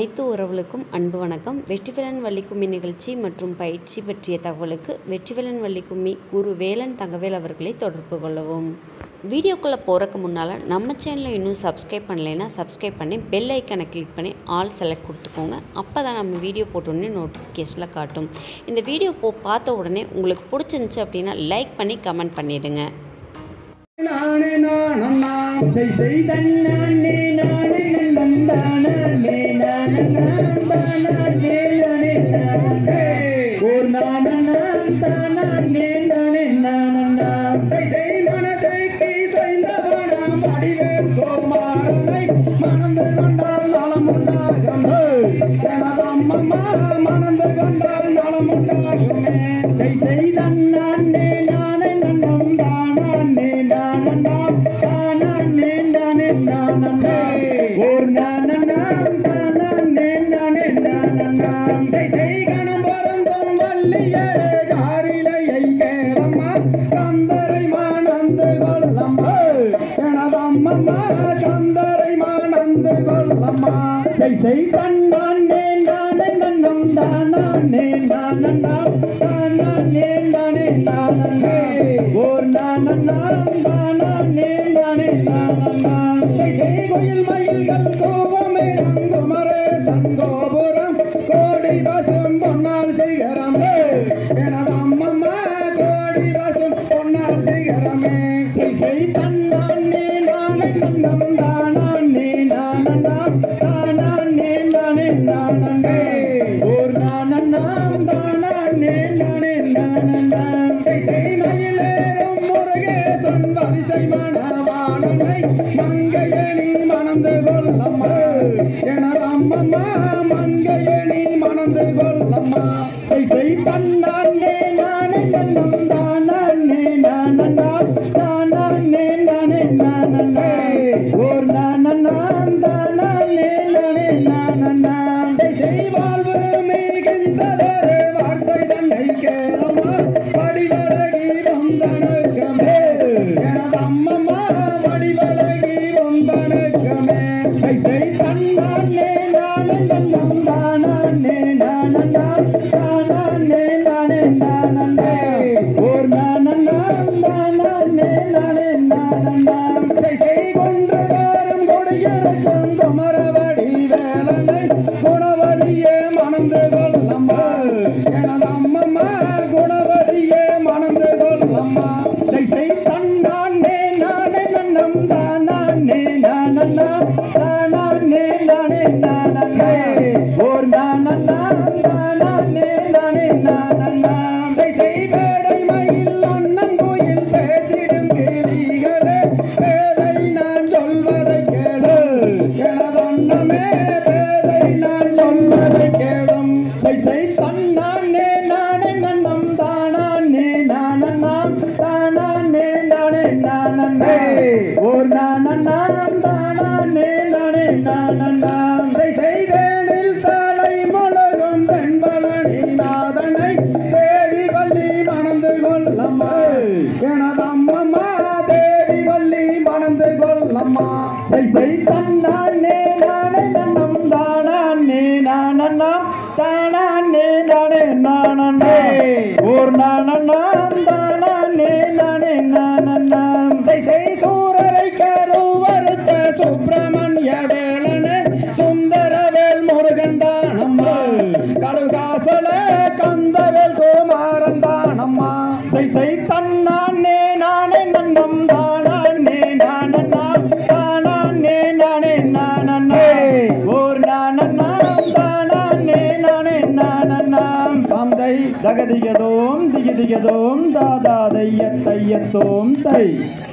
அனைத்து உறவுகளுக்கும் அன்பு வணக்கம். வெற்றிவேலன் வள்ளிக்கும்மி நிகழ்ச்சி மற்றும் பயிற்சி பற்றிய தகவலுக்கு வெற்றிவேலன் வள்ளிக்கும்மி குரு வேலன் தங்கவேல் அவர்களை தொடர்பு கொள்ளவும். வீடியோக்குள்ளே போகிறக்கு முன்னால் நம்ம சேனலை இன்னும் சப்ஸ்கிரைப் பண்ணலைன்னா சப்ஸ்கிரைப் பண்ணி பெல் ஐக்கனை கிளிக் பண்ணி ஆல் செலக்ட் கொடுத்துக்கோங்க. அப்போ தான் நம்ம வீடியோ போட்டோடனே நோட்டிஃபிகேஷனில் காட்டும். இந்த வீடியோ பார்த்த உடனே உங்களுக்கு பிடிச்சிருந்துச்சு அப்படின்னா லைக் பண்ணி கமெண்ட் பண்ணிவிடுங்க. மணந்து கொண்டால் நலம் உண்டாகும் மணந்து கொண்டால் நலம் உண்டாகுமே செய்தன்னே நானே நன்னம் தானே நானண்ணாம் தானே நானே நானண்ணே ஓர் நானண்ணாம் தானே நானே நானண்ணாம் செய்கணம் பொருந்தும் வள்ளியரே காரிலையை கேளம்மா கந்தரை மானந்து கொள்ளம்மா எனதம்மம்மா கந்தரை மானந்து கொள்ளம்மா செய் தன்னானே நானே நன்னம் தானே நானண்ணாம் தானே நானே நானண்ணே ஓர் நானண்ணாம் தானே நானே நானண்ணாம் செய் கோயில் மயில்கள் கோவமிடம் குமரேசன் கோபுரம் கோடி பசும் பொன்னால் சிகரமே எனதம்மம்மா கோடி பசும் பொன்னால் சிகரமே செய் தன்னானே நானே நன்னம் தானே நானண்ணாம் தானே நானே நானண்ணே ஓர் நானண்ணாம் தானே நானே நானண்ணாம் செய் மயிலேறும் முருகேசன் வரிசை மணவாளனை மங்கையணி மணந்து கொள்ளம்மா எனதம்மம்மா மங்கையணி மணந்து கொள்ளம்மா செய் தன்னானே நானே நன்னம் தானே நானண்ணாம் தானே நானே நானண்ணே ஓர் நானண்ணாம் தானே நானே நானண்ணாம் செய் வாழ்வு மிகுந்ததொரு வார்த்தை தன்னை கேளம்மா வடிவழகி வந்தனக்கமே எனதம்மம்மா வடிவழகி வந்தனக்கமே செய் தன்னானே நானே நன்னம் தானே நானண்ணாம் தானே நானே நானண்ணே ஓர் நானண்ணாம் தானே நானே நானண்ணாம் செய் கொன்று வாரும் கொடியரக்கும் குமரவடி வேலனை குணவதியே மணந்து கொள்ளம்மா எனதம்மம்மா குணவதியே மணந்து கொள்ளம்மா செய் தன்னானே நானே நன்னம் தானே நானண்ணாம் தானே நானே நானண்ணே ஓர் நானண்ணாம் தானே நானே நானண்ணாம் செய் பேடை மயில் அண்ணன் கோயில் பேசிடும் கேளிகளே பேதை நான் சொல்வதை கேளு எனதண்ணமே பேதை நான் சொல்வதை கேளும் செய் தன்னானே நானே நன்னம் தானே நானண்ணாம் தானே நானே நானண்ணே ஓர் நானண்ணாம் தானே நானே நானண்ணாம் செய்தேனில் தலை மலகும் பெண்பழனி நாதனை தேவி வள்ளி மணந்து கொள்ளம்மா எனதம்மம்மா தேவி வள்ளி மணந்து கொள்ளம்மா செய் தன்னானே நானே நன்னம் தானே நானண்ணாம் தானே நானே நானண்ணே ஓர் நானண்ணாம் தானே நானே நானண்ணாம் செய் சூரரை கருவறுத்த சுப்பிரமணிய வேலனே சுந்தரவேல் முருகன் தானம்மா கழுகாசல கந்தவேல் குமாரன் தானம்மா செய் தன்னானே நானே நன்னம் தானே நானண்ணாம் தானே நானே நானண்ணே ஓர் நானண்ணாம் தானே நானே நானண்ணாம் தந்தை தகதிகதோம் திகிதிகதோம் தாதா தையத்தோம் தை